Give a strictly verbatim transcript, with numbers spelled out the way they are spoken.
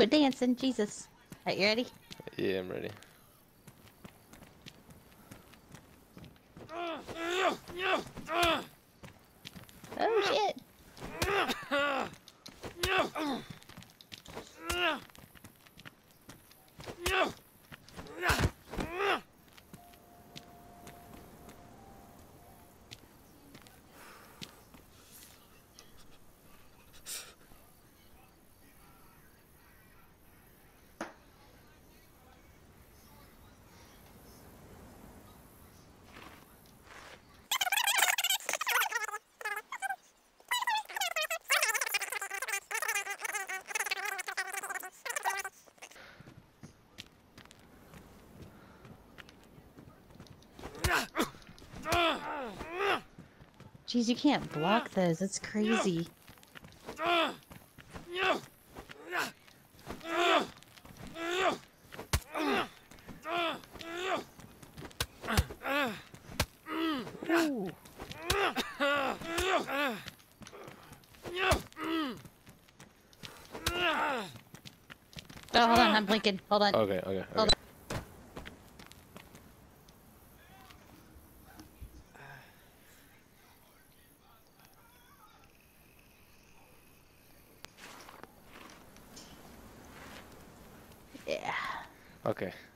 Quit dancing, Jesus. Alright, you ready? Yeah, I'm ready. Oh shit! Jeez, you can't block those. That's crazy. Ooh. Oh, hold on, I'm blinking. Hold on. Okay, okay, okay. Hold on. Yeah. Okay.